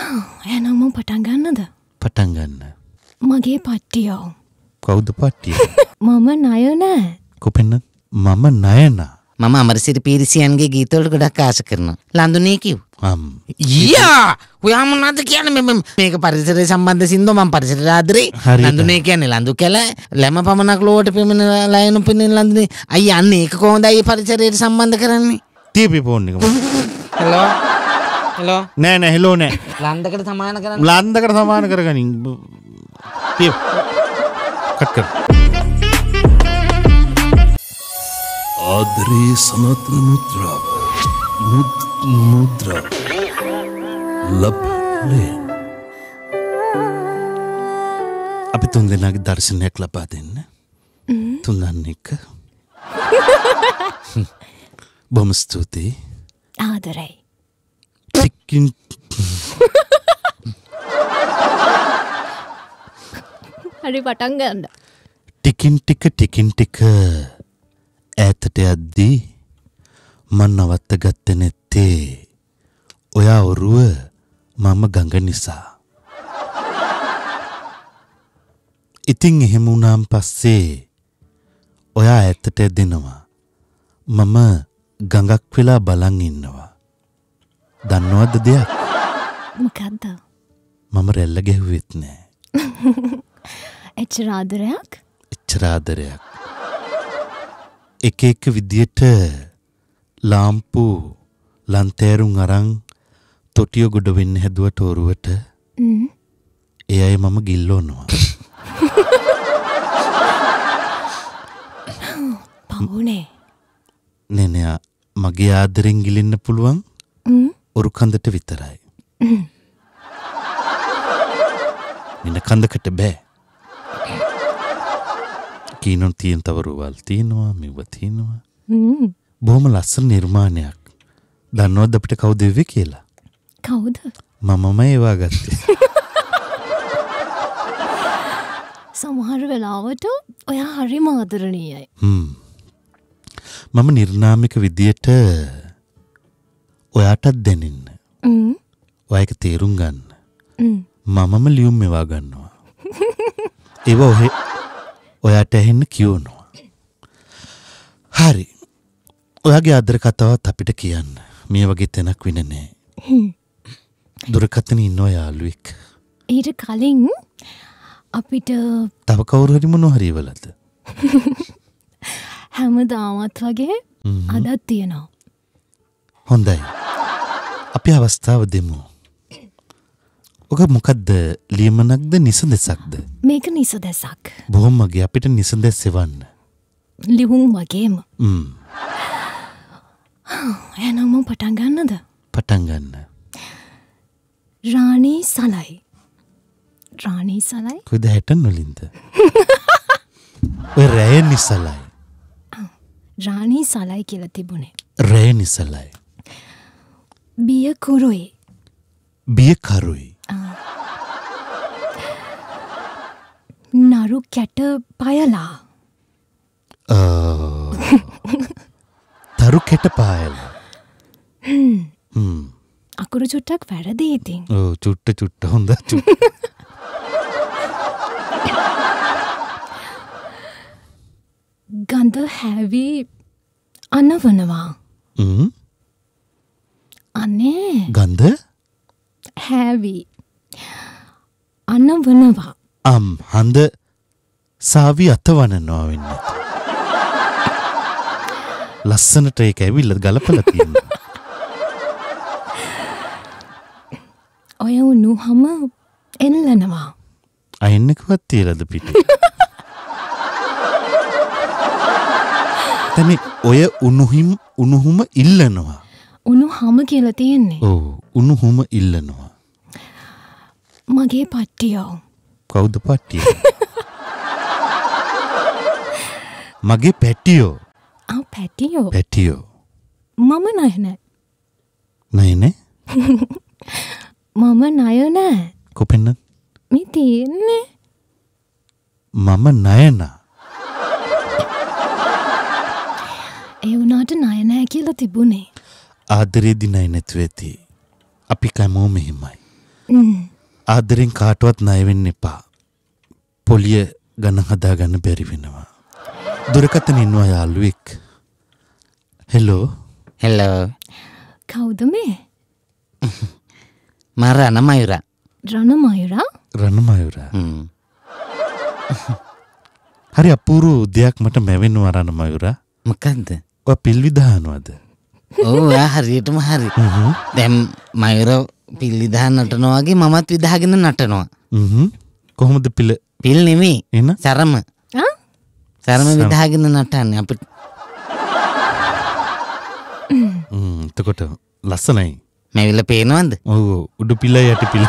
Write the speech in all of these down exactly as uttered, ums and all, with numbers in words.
එහෙනම් මම පටන් ගන්නද? පටන් ගන්න. මගේ පට්ටියෝ. කවුද පට්ටිය? මම ණය නෑ. කොපෙන්න? මම ණය නා. මම අමරසිරි පීරිසියන්ගේ ගීතවලට ගොඩක් ආස කරනවා. ලඳුනේ කිව්. අම්. යා! ඔයා මොනවද කියන්නේ මේ මේක පරිසරය සම්බන්ධ සින්දුව මම පරිසරය ආදරේ. ලඳුනේ කියන්නේ ලඳු කැල ලැම පමණක් ලෝවට පෙමෙන ලයනු පෙනෙන ලඳුනේ. අයිය අන්නේ ඒක කොහොමද අයිය පරිසරයට සම්බන්ධ කරන්නේ? ටීවී ෆෝන් එක. හෙලෝ. හෙලෝ. නෑ නෑ හෙලෝ නෑ. ලන්දකට සමාන කරන්න. ලන්දකට සමාන කරගනින්. ටීවී. කට් කර. ආදරේ සනාතන මුද්‍රාව මුද්‍රා ලබ්ලේ අපි තුන් දෙනාගේ දර්ශනයක් ලබා දෙන්න. තුන්දන් එක. බොහොම ස්තුතියි. ආදරේ. ටිකින් හරි පටන් ගන්න. ටිකින් ටික ටිකින් ටික ඈතට යද්දී මන් නවත්ත ගත්තේ නැත්තේ ඔයා ඔරුව මම ගඟ නිසා. ඉතින් එහෙම වුණාන් පස්සේ ඔයා ඈතට යදිනවා. මම ගඟක් වෙලා බලන් ඉන්නවා. දන්නවද දෙයක්? මොකද්ද? මම රැල්ල ගැහුවෙත් නෑ. එච්චර ආදරයක්? එච්චර ආදරයක්. එක එක විදියට ලාම්පු ලන්තෑරුම් අරන් තොටිය ගොඩ වෙන්න හැදුවට ඔරුවට ඒ අය මම ගිල්ලෝනවා. පවුනේ. නේ නෑ මගේ ආදරෙන් ගිලින්න පුළුවන් ඔරු කන්දට විතරයි. වෙන කන්දකට බෑ. කීනොන් තියෙන තවරුවල් තියෙනවා මෙව තියෙනවා. බොහොම ලස්සන නිර්මාණයක්. දන්නවද අපිට කවුද එව්වේ කියලා? කවුද? මමම ඒවා ගත්තේ. සමහර වෙලාවට ඔයා හරිම ආදරණීයයි. හ්ම්. මම නිර්නාමික විදියට ඔයාටත් දැනෙන්න. හ්ම්. ඔයා ඒක තේරුම් ගන්න. හ්ම්. මමම ලියුම් මේවා ගන්නවා. ඒව ඔහෙ ඔයාට ඇහෙන්න කියවනවා. හරි. ඔයාගේ ආදර කතාවත් අපිට කියන්න. මේ වගේ තැනක් වෙන්නේ නැහැ. දුරකථන ඉන්න යාළුවෙක්. ඊට කලින් අපිට තව කවුරු හරි මොනවා හරි වලද? හැමදාමත් වගේ අදත් තියෙනවා. හොඳයි. අපි අවස්ථාව දෙමු. ඔක මොකද්ද? ලියමනක්ද නිසඳසක්ද? මේක නිසඳසක්. බොහොම මගේ අපිට නිසඳස් එවන්න. ලිහුම් වගේම. හ්ම්. එහෙනම් මම පටන් ගන්නද? පටන් ගන්න. රාණී සලයි. රාණී සලයි? කොයිද හැටන් වලින්ද? ඔය රැය නිසලයි. රාණී සලයි කියලා තිබුණේ. රැය නිසලයි. බිය කුරුයි. බිය කරුයි. නරු කැට පයලා. තරු කැට පායලා. හ්ම්. අකුරු චුට්ටක් වැරදි ඉතින්. ඔව් චුට්ට චුට්ට හොඳ චුට්ට. ගඳ හැවි අනවනවා. හ්ම්. අනේ ගඳ හැවි අනවනවා. අම් හඳ සාවි අතවනනවා වෙන්නේ. ලස්සනට ඒක ඇවිල්ලා ගලපලා තියෙනවා. ඔය උණුහම එල්ලනවා. අයන්නකවත් තියලාද පිටේ? තනේ ඔය උණුහිම් උණුහුම ඉල්ලනවා. උණුහම කියලා තියෙන්නේ. ඔව් උණුහුම ඉල්ලනවා. මගේ පට්ටියෝ. කවුද පට්ටිය? මගේ පැටියෝ. ආ පැටියෝ. පැටියෝ. මම ණය නෑ. ණය නෑ? මම ණය නෑ. කොපෙන්න? මේ තියෙන්නේ. මම ණය නා. ඒ වුණාට ණය නෑ කියලා තිබුණේ. ආදරේදී ණය නැතුව ඇති. අපි කැමෝම එහෙමයි. ආදරෙන් කාටවත් ණය වෙන්න එපා. පොලිය ගණන් හදාගන්න බැරි වෙනවා. දුරකථන ඉන්නවා යාළුවෙක්. හෙලෝ. හෙලෝ. කවුද මේ? මම රණමයුරා. රණමයුරා? රණමයුරා. හ්ම්. හරි අපූර්ව දෙයක් මට මැවෙනවා රණමයුරා. මොකද්ද? ඔය පිල් විදානවද? ඔව් ආ හරියටම හරි. දැන් මයුර පිල් විදාන නටනවා වගේ මමත් විදාගෙන නටනවා. හ්ම්. කොහොමද පිල්? පිල් නෙමෙයි. එන? සරම. ආ? සරම විදාගෙන නටන්නේ අපිට. හ්ම්. එතකොට ලස්සනයි. මැවිල පේනවද? ඔව් උඩු පිළ යටි පිළ.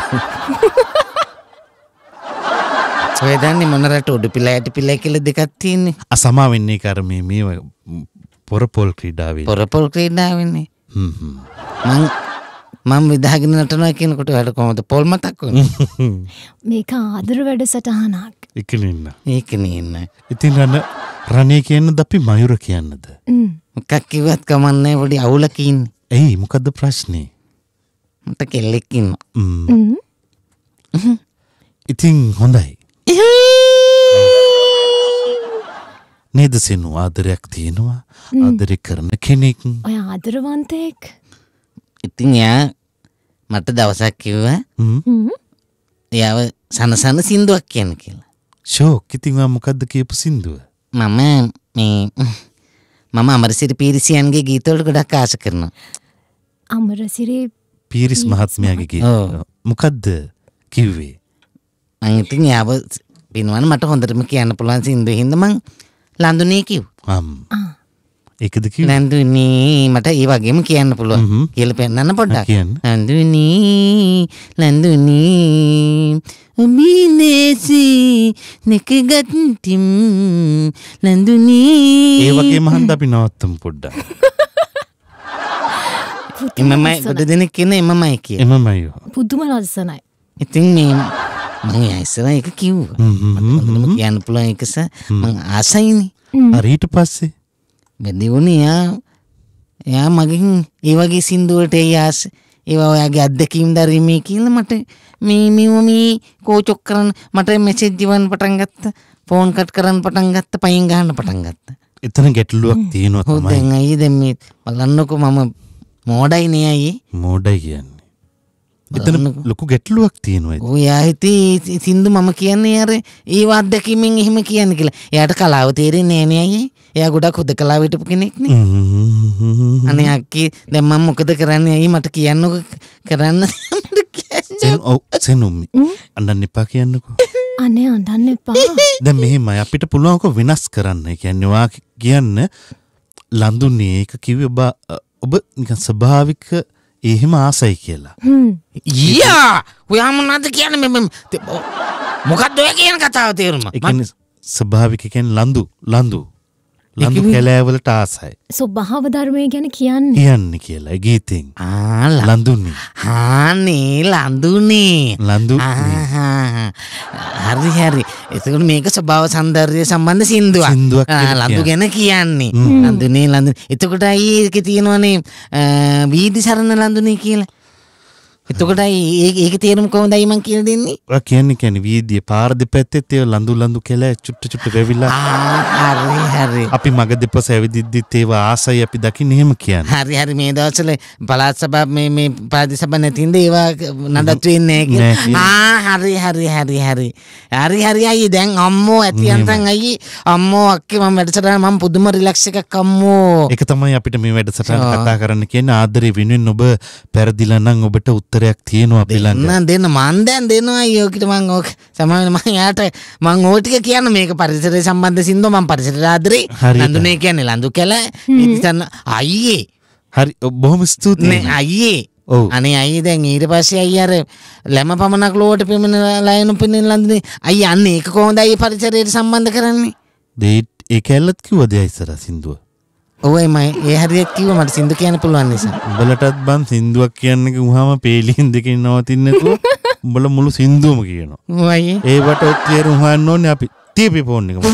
ඔය දන්නේ මොන රට උඩු පිළ යටි පිළ කියලා දෙකක් තියෙන්නේ. අසමා වෙන්නේ කර මේ මේ පොරපොල් ක්‍රීඩාවේ. පොරපොල් ක්‍රීඩාවෙන්නේ. හ්ම් හ්ම්. මං මම විදාගෙන නටනවා කියනකොට ඔයාලට කොහොමද පොල් මතක් වුනේ? මේක ආදර වැඩසටහනක්. එකනින්න. ඒකනේ ඉන්න. ඉතින් රණ රණේ කියන්නද අපි මයුර කියන්නද? මොකක් කිව්වත් කමන්නේ පොඩි අවුලක ඉන්නේ. එයි මොකද්ද ප්‍රශ්නේ? මට කෙල්ලෙක් ඉන්නවා. ම්. ඉතින් හොඳයි. නේද සෙනු ආදරයක් තියෙනවා. ආදරය කරන කෙනෙක්. ඔය ආදරවන්තයෙක්. ඉතින් එයා මට දවසක් කිව්වා එයාව සනසන සින්දුවක් කියන්න කියලා. ෂෝක්. ඉතින් ආ මොකද්ද කියපු සින්දුව? මම මේ මම අමරසිරි පීරිසියන්ගේ ගීතවලට ගොඩක් ආස කරනවා. අමරසිරි පීරිස් මහත්මයාගේ ගීත. මොකද්ද කිව්වේ? මං ඉතින් එයාව පිනවන්න මට හොඳටම කියන්න පුළුවන් සින්දුව හින්දා මං ලඳුනේ කිව්වා. අම්. ඒකද කිව්වේ? ලඳුනේ මට ඒ වගේම කියන්න පුළුවන්. කියලා පෙන්නන්න පොඩ්ඩක්. ලඳුනේ ලඳුනේ උමිනේසි නිකගත්තිම් ලඳුනේ. ඒ වගේම හන්ද අපි නවත්තමු පොඩ්ඩක්. එමමයි ගොඩ දෙනෙක් කියන එමමයි කිය. එමමයි. පුදුම ලස්සනයි. ඉතින් මේ මම ඉස්සර එක කිව්වා. මම කියන්න පුළුවන් එකස මං ආසයිනේ. හරි ඊට පස්සේ බැඳි වුණේ යා එයා මගෙන් ඒ වගේ සින්දුවට ඒ ආස ඒවා ඔයාගේ අත්දැකීම් දරීමේ කියලා මට මේ මේ මේ කෝචොක් කරන්න මට මෙසේජ් දීවන්න පටන් ගත්තා. ෆෝන් කට් කරන්න පටන් ගත්තා. පයින් ගහන්න පටන් ගත්තා. එතන ගැටලුවක් තියෙනවා තමයි. ඔව් දැන් අයියේ දැන් මේ බලන්නකෝ මම මෝඩයි නේ අයියේ. මෝඩයි කියන්නේ. එතන ලොකු ගැටලුවක් තියෙනවා. ඔය ආහිතී සින්දු මම කියන්නේ අර ඒ අත්දැකීමෙන් එහෙම කියන්නේ කියලා. එයාට කලාව තේරෙන්නේ නෑ නේ අයියේ. එයා ගොඩක් හොදකලාව හිටපු කෙනෙක් නේ. අනේ අක්කී දැන් මම මොකද කරන්නේ අයියේ මට කියන්නකෝ කරන්න මට කියන්න. ඔව් සෙනුම්මි. අඬන්න එපා කියන්නකෝ. අනේ අඬන්න එපා. දැන් මෙහෙමයි අපිට පුළුවන්ක වෙනස් කරන්න. ඒ කියන්නේ වා කියන්න ලඳුනේ ඒක කිව්වේ ඔබ ඔබ නිකන් ස්වභාවික එහෙම ආසයි කියලා. ඊයා ඔයා මොනවද කියන්නේ මේ මොකක්ද ඔය කියන කතාව තේරුම? ඒ කියන්නේ ස්වභාවික කියන්නේ ලඳු ලඳු ලඳු කැලෑවලට ආසයි. ස්වභාව ධර්මය ගැන කියන්නේ. කියන්නේ කියලා ඒ ගීතෙන්. ආ ලඳුනේ. හානේ ලඳුනේ. ලඳු. හරි හරි. එතකොට මේක ස්වභාව සෞන්දර්ය සම්බන්ධ සින්දුවක්. සින්දුවක් ලඳු ගැන කියන්නේ. ලඳුනේ ලඳුනේ. එතකොට අයි ඒකේ තියෙනවනේ වීදි සරණ ලඳුනේ කියලා. එතකොට ඒක තේරුම කොහොමදයි මං කියලා දෙන්නේ? ඔයා කියන්නේ කියන්නේ වීදියේ පාර දෙපැත්තේ ඒ ලඳු ලඳු කැලෑ චුට්ට චුට්ට වෙවිලා. ආ හරි හරි. අපි මග දෙපස ඇවිදිද්දිත් ඒවා ආසයි අපි දකින්න එහෙම කියන්නේ. හරි හරි මේ දවස්වල පළාත් සභා මේ මේ පාදි සභා නැතිඳ ඒවා නඩත්තු වෙන්නේ නැහැ කියලා. ආ හරි හරි හරි හරි. හරි හරි අයියේ දැන් අම්මෝ ඇති යන්තම් අයියේ අම්මෝ අක්කේ මම වැඩසටහන මම පුදුම රිලැක්ස් එකක් අම්මෝ. ඒක තමයි අපිට මේ වැඩසටහන කතා කරන්න කියන්නේ ආදරේ වෙනුවෙන් ඔබ පෙරදිලා නම් ඔබට උත්තරයක් තියෙනවා අපි ළඟ. නෑ දෙන්න මන් දැන් දෙනවා අයියෝකිට මං ඕක සමහරවිට මං යාට මං ඕ ටික කියන්න මේක පරිසරය සම්බන්ධ සින්දුව මං පරිසරය ආදරේ ලඳුනේ කියන්නේ ලඳු කැලෑ ඉතින් අයියේ හරි බොහොම ස්තුතියි නේ අයියේ අනේ අයියේ දැන් ඊට පස්සේ අයියා අර ලැම පමණක් ලෝවට පෙමෙනලා එනු පෙනෙන ලඳුනේ අයියා අන්නේ ඒක කොහොමද අයියේ පරිසරයට සම්බන්ධ කරන්නේ? දෙයිත් ඒ කැලලත් කිව්වද ඉස්සර සින්දුව? ඔය මම ඒ හරියට කිව්වා මට සින්දු කියන්න පුළුවන් නිසා. උඹලටත් බන් සින්දුවක් කියන්න කිව්වම පේලියෙන් දෙකෙන් නවතින්නේ නැතුව උඹලා මුළු සින්දුවම කියනවා. ඔව් අයියේ. ඒවට තේරුම් හොයන්න ඕනේ අපි. තියපි ෆෝන් එක.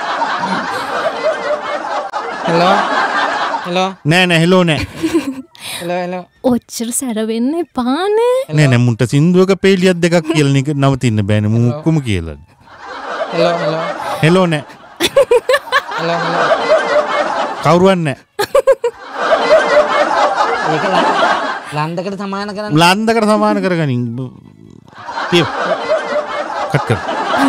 හෙලෝ. හෙලෝ. නෑ නෑ හෙලෝ නෑ. හෙලෝ හෙලෝ ඔච්චර සැරවෙන්න එපානේ. නෑ නෑ මුන්ට සින්දුවක පේලියක් දෙකක් කියලන එක නවතින්න බෑනේ මු ඔක්කොම කියලා. හෙලෝ හෙලෝ හෙලෝ නෑ. හෙලෝ හෙලෝ කවුරුවත් නෑ. ඒක ලන්දකට සමාන කරන්න. ලන්දකට සමාන කරගනින්. තියෝ. කට් කර.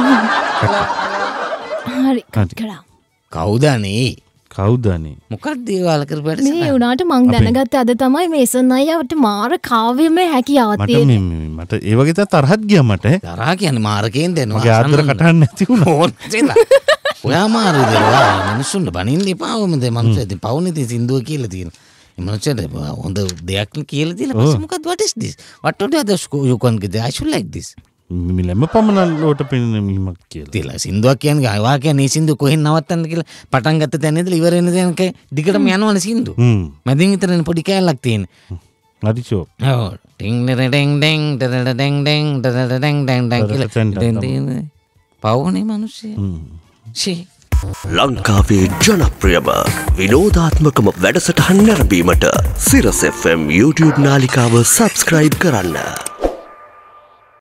හරි කට් කරා. කවුද අනේ? කවුද අනේ? මොකක්ද ඒ වල කරපු වැඩ? මේ උනාට මං දැනගත්තේ අද තමයි මේසන් අයියාට මාර කාව්‍යමය හැකියාවක් මට තියෙන්නේ. මේ මට ඒ වගේ තත් තරහක් ගියා මට. තරහා කියන්නේ මාරකෙන් දෙනවා. මගේ ආදර කටහඬ නැති වුණා. ඕනෙද? ඔයා මාරුද? ඔයා මිනිස්සුන්ට බනින්න එපා. ඔමද මනුස්සය ඉතින් පවුනේ ඉතින් සින්දුව කියලා තියෙනවා. මේ මනුස්සයට හොඳ දෙයක් කියලා දීලා පස්සේ මොකද what is this? What would others you can get? I should like this. මිලම පමණ ලෝට පෙනෙන මිහිමක් කියලා. තියලා සින්දුවක් කියන්නේ අයවා කියන්නේ සින්දුව කොහෙන් නවත්තන්නද කියලා පටන් ගත්ත තැන ඉඳලා ඉවර වෙන තැනක දිගටම යනවනේ සින්දුව. හ්ම්. මැදින් විතරනේ පොඩි කෑල්ලක් තියෙන්නේ. හරි ෂෝ. ඔව්. ටින් ඩෙන් ඩෙන් ඩෙන් ඩෙන් ඩෙන් ඩෙන් ඩෙන් ඩෙන් ඩෙන් කියලා ඩෙන් ඩෙන් පවුනේ මිනිස්සු. ෂී ලංකාවේ ජනප්‍රියම විනෝදාත්මකම වැඩසටහන් නැරඹීමට සිරස එෆ් එම් YouTube නාලිකාව සබස්ක්‍රයිබ් කරන්න.